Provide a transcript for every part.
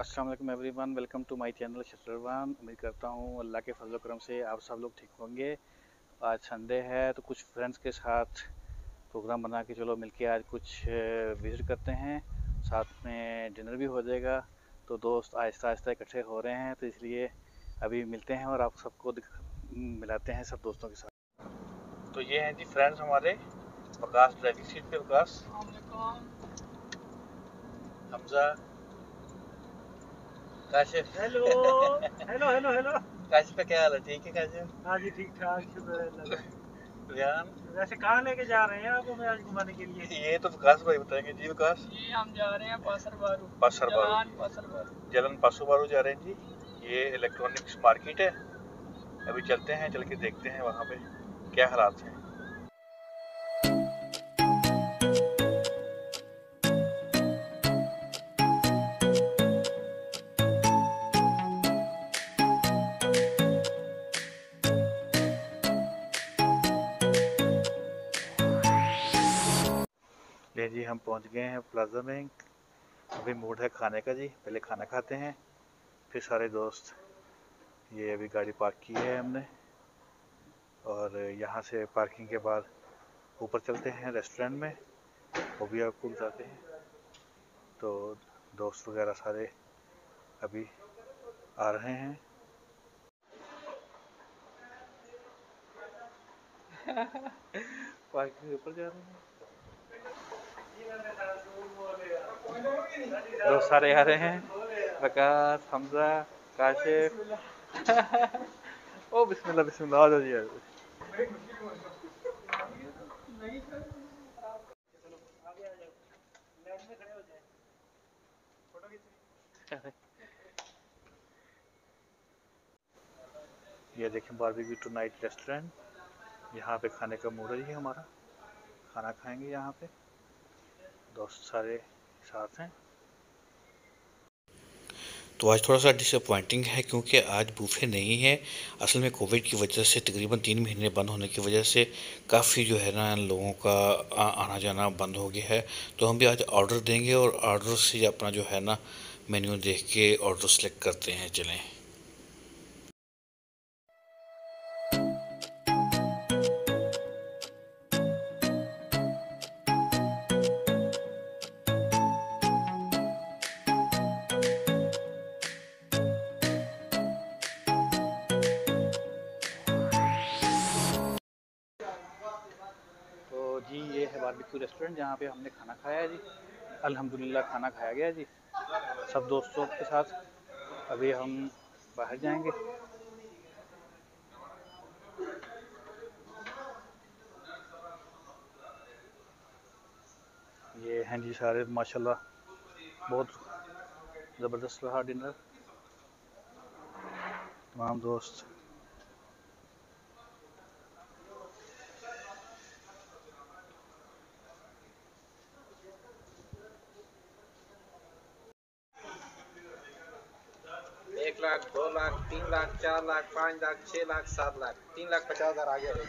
अस्सलाम वालेकुम everyone, welcome to my channel शटरवन। उम्मीद करता हूँ अल्लाह के फजल करम से आप सब लोग ठीक होंगे। आज संडे है तो कुछ फ्रेंड्स के साथ प्रोग्राम बना के चलो मिलके आज कुछ विज़िट करते हैं, साथ में डिनर भी हो जाएगा। तो दोस्त आहिस्ता आहिस्ता इकट्ठे हो रहे हैं, तो इसलिए अभी मिलते हैं और आप सबको मिलाते हैं सब दोस्तों के साथ। तो ये हैं जी फ्रेंड्स हमारे, वकास ड्राइविंग सीट पे, Waqas, Hamza, Kashif. Hello hello hello hello. Kashif का क्या हाल है? ठीक है काशिफ? हाँ जी, ठीक ठाक, शुक्र है अल्लाह का। रियान, वैसे कहाँ लेके जा रहे हैं आप हमें आज घुमाने के लिए? ये तो विकास भाई बताएंगे जी। विकास जी हम जा रहे हैं पासर बारू, जलन पासो बारू जा रहे हैं जी। ये इलेक्ट्रॉनिक्स मार्केट है, अभी चलते हैं, चल के देखते हैं वहाँ पे क्या हालात हैं। ले जी, हम पहुँच गए हैं प्लाजा में। अभी मूड है खाने का जी, पहले खाना खाते हैं फिर सारे दोस्त। ये अभी गाड़ी पार्क की है हमने, और यहाँ से पार्किंग के बाद ऊपर चलते हैं रेस्टोरेंट में, वो भी आपको बताते हैं। तो दोस्त वगैरह सारे अभी आ रहे हैं। पार्किंग के ऊपर जा रहे हैं, दोस्त सारे आ रहे हैं, वकास, हमजा, काशिफ। ओ बिस्मिल्लाह बिस्मिल्लाह, आ जाओ जी, आ जाओ। ये देखें, बारबेक्यू टू नाइट रेस्टोरेंट, यहाँ पे खाने का मूड है जी हमारा। खाना खाएंगे यहाँ पे, दोस्त सारे साथ हैं। तो आज थोड़ा सा डिसअपॉइंटिंग है क्योंकि आज बूफे नहीं है। असल में कोविड की वजह से तकरीबन 3 महीने बंद होने की वजह से काफ़ी जो है ना लोगों का आना जाना बंद हो गया है। तो हम भी आज ऑर्डर देंगे और ऑर्डर से अपना जो है ना मेन्यू देख के ऑर्डर सेलेक्ट करते हैं। चलें। तो जी ये है बारबेक्यू रेस्टोरेंट जहाँ पे हमने खाना खाया है जी। अल्हम्दुलिल्लाह खाना खाया गया जी सब दोस्तों के साथ। अभी हम बाहर जाएंगे। ये हैं जी सारे माशाल्लाह, बहुत ज़बरदस्त रहा डिनर, तमाम दोस्त। एक लाख, 2 लाख, 3 लाख, 4 लाख, 5 लाख, 6 लाख, 7 लाख, 3,50,000 आ गया।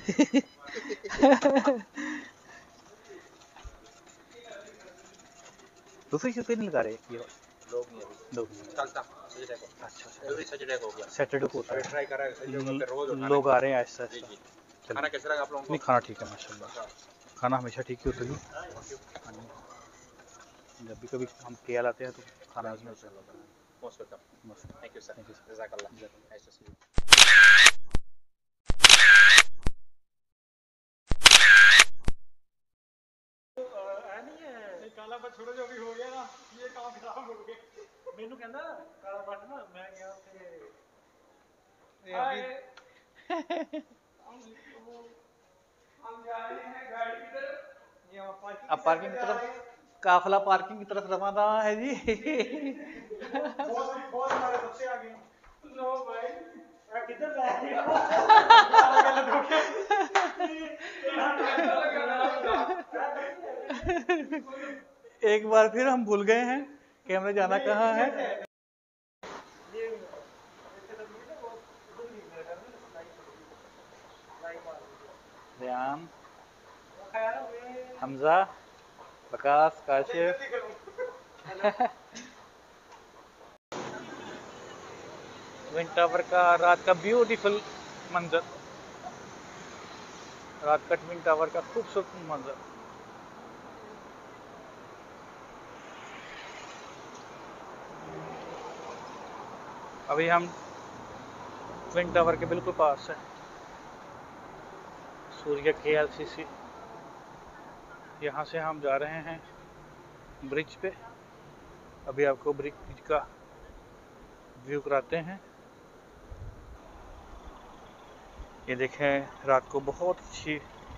दूसरी चीज़ नहीं लगा रहे ये लोग नहीं अभी, लोग। चलता सैटरडे को। अच्छा, एवरी सैटरडे को हो गया। सैटरडे को होता अभी है। ट्राई कर रहा है सैटरडे को, फिर रोज उठाने लोग का। आ रहे हैं आहिस्ता जी आहिस्ता। जी। खाना कैसा लगा आप लोगों को? नहीं, खाना ठीक है माशाल्लाह, खाना हमेशा ठीक ही होता है। जब भी कभी हम केएल आते हैं तो खाना उसमें होता है। Most welcome. Thank you sir. जज़ाकल्लाह। Nice to see you. काला बट छोड़ो, जो भी हो गया ना, ये काम खराब हो गया। मैनू कहंदा काला बट ना, मैं गया हम जा रहे हैं गाड़ी की तरफ। ये अब पार्किंग की तरफ, काफिला पार्किंग की तरफ रवाना है जी। बहुत हमारे सबसे आगे। लो भाई, मैं किधर जा रही एक बार फिर हम भूल गए हैं कि हमें जाना कहाँ है। रियान, हमजा, वकास, काशिफ। ट्विन टावर का रात का ब्यूटीफुल मंजर, रात का ट्विन टावर का खूबसूरत मंजर। अभी हम ट्विन टावर के बिल्कुल पास है, सूर्य KLCC। यहाँ से हम जा रहे हैं ब्रिज पे। अभी आपको ब्रिज का व्यू कराते हैं। ये देखें, रात को बहुत अच्छी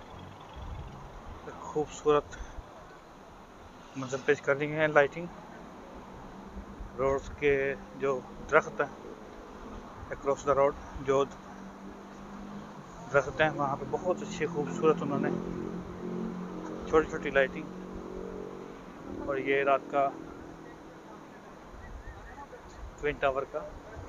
खूबसूरत मंजर पेश कर रही है लाइटिंग। रोड्स के जो दरख्त हैं अक्रॉस द रोड, जो दरख्त हैं वहाँ पे बहुत अच्छी खूबसूरत उन्होंने छोटी छोटी लाइटिंग। और ये रात का ट्विन टावर का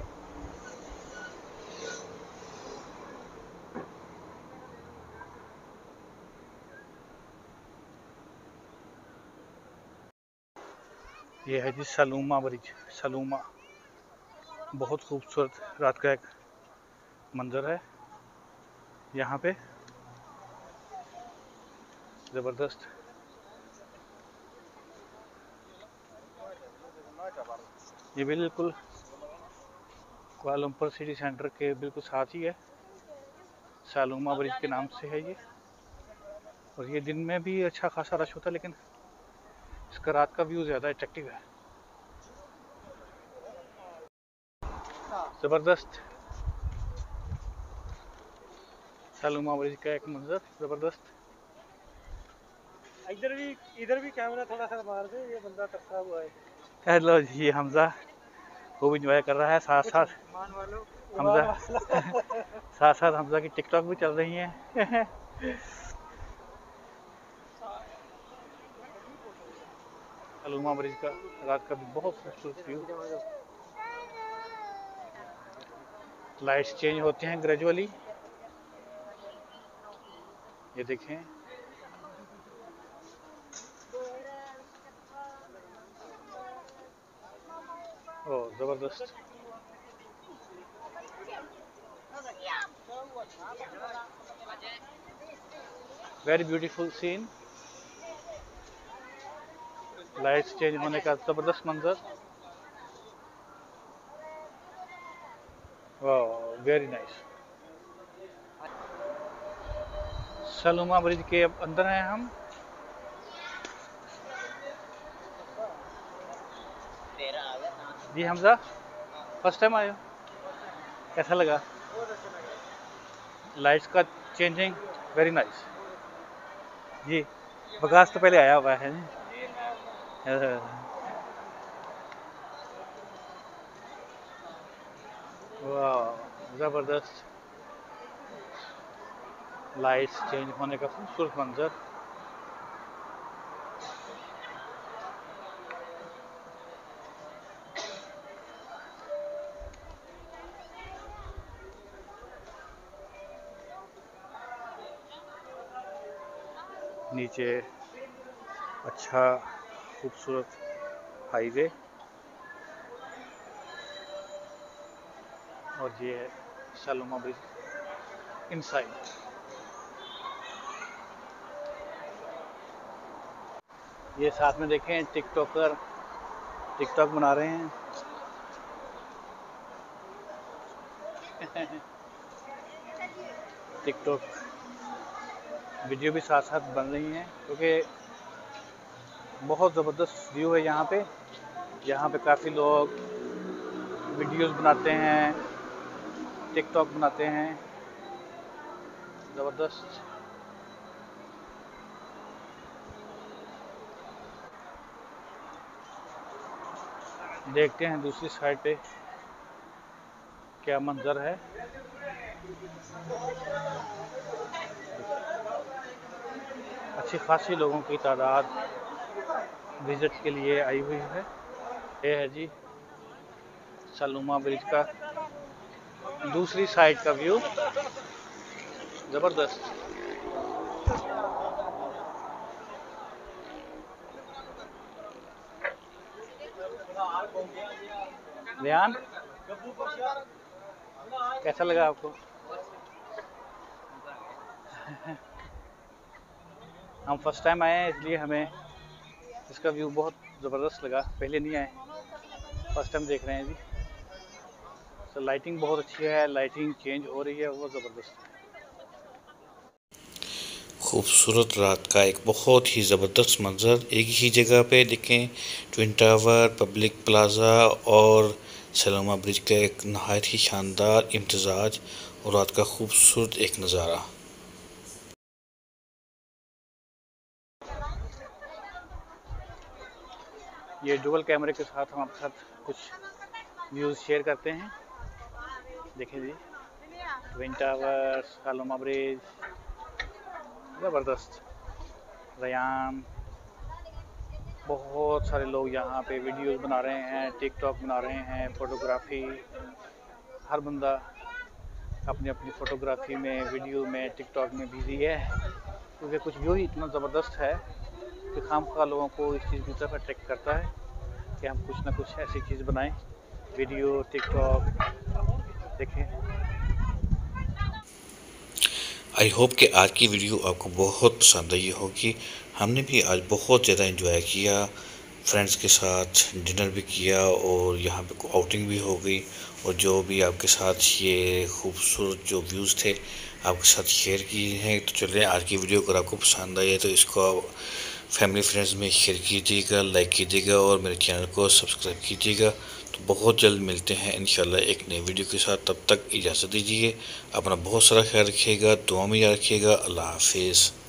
ये है जी सलूमा ब्रिज। सलूमा बहुत खूबसूरत रात का एक मंजर है यहाँ पे, ज़बरदस्त। ये बिल्कुल कुआलालंपुर सिटी सेंटर के बिल्कुल साथ ही है, सलूमा ब्रिज के नाम से है ये। और ये दिन में भी अच्छा खासा रश होता है, लेकिन इसका रात का व्यू ज़्यादा अट्रैक्टिव है। ज़बरदस्त सलूमा ब्रिज का एक मंजर, ज़बरदस्त। इधर भी कैमरा थोड़ा सा मार दे, ये बंदा तरसा हुआ है। हेलो जी, हमजा खूब इंजॉय कर रहा है। साथ साथ हमजा साथ साथ हमजा की टिकटॉक भी चल रही है। सलूमा ब्रिज का रात का भी बहुत खूबसूरत व्यू। लाइट्स चेंज होते हैं ग्रेजुअली, ये देखें। ओह ज़बरदस्त, very beautiful scene. Lights change होने का ज़बरदस्त मंजर, वाह वेरी नाइस। सलूमा ब्रिज के अब अंदर हैं हम। जी हमजा, फर्स्ट टाइम आए हो, कैसा लगा? लाइट्स का चेंजिंग वेरी नाइस जी। बगास तो पहले आया हुआ है। वाह ज़बरदस्त, लाइट्स चेंज होने का खूबसूरत मंजर। नीचे अच्छा खूबसूरत हाईवे, और ये है सलूमा ब्रिज इनसाइड। ये साथ में देखें टिकटॉकर टिकटॉक बना रहे हैं। टिकटॉक वीडियो भी साथ साथ बन रही हैं, क्योंकि बहुत ज़बरदस्त व्यू है यहाँ पे। यहाँ पे काफ़ी लोग वीडियोस बनाते हैं, टिकटॉक बनाते हैं, ज़बरदस्त। देखते हैं दूसरी साइड पे क्या मंजर है। अच्छी खासी लोगों की तादाद विजिट के लिए आई हुई है। ये है जी सलूमा ब्रिज का दूसरी साइड का व्यू, ज़बरदस्त। ध्यान कैसा लगा आपको? हम फर्स्ट टाइम आए हैं इसलिए हमें इसका व्यू बहुत ज़बरदस्त लगा, पहले नहीं आए, फर्स्ट टाइम देख रहे हैं जी। तो लाइटिंग बहुत अच्छी है, लाइटिंग चेंज हो रही है, वो ज़बरदस्त है। खूबसूरत रात का एक बहुत ही ज़बरदस्त मंज़र एक ही जगह पे देखें। ट्विन टावर, पब्लिक प्लाज़ा और सलोमा ब्रिज का एक नहायत ही शानदार इम्तिज़ाज और रात का खूबसूरत एक नज़ारा। ये डुअल कैमरे के साथ हम आपके साथ कुछ व्यूज़ शेयर करते हैं। देखें जी, ट्विन टावर, सलोमा ब्रिज, ज़बरदस्त। रयान, बहुत सारे लोग यहाँ पे वीडियोस बना रहे हैं, टिकटॉक बना रहे हैं, फ़ोटोग्राफी, हर बंदा अपनी अपनी फ़ोटोग्राफी में, वीडियो में, टिकटॉक में बिजी है, क्योंकि कुछ व्यू ही इतना ज़बरदस्त है कि खामखा लोगों को इस चीज़ की तरफ अट्रैक्ट करता है कि हम कुछ ना कुछ ऐसी चीज़ बनाएं, वीडियो, टिकटॉक। देखें, आई होप कि आज की वीडियो आपको बहुत पसंद आई होगी। हमने भी आज बहुत ज़्यादा एंजॉय किया, फ्रेंड्स के साथ डिनर भी किया और यहाँ पे आउटिंग भी हो गई, और जो भी आपके साथ ये खूबसूरत जो व्यूज़ थे आपके साथ शेयर किए हैं। तो चलिए, आज की वीडियो अगर आपको पसंद आई है तो इसको फैमिली फ्रेंड्स में शेयर कीजिएगा, लाइक कीजिएगा और मेरे चैनल को सब्सक्राइब कीजिएगा। तो बहुत जल्द मिलते हैं इंशाल्लाह एक नई वीडियो के साथ। तब तक इजाज़त दीजिए, अपना बहुत सारा ख्याल रखिएगा, दुआ में याद रखिएगा। अल्लाह हाफिज़।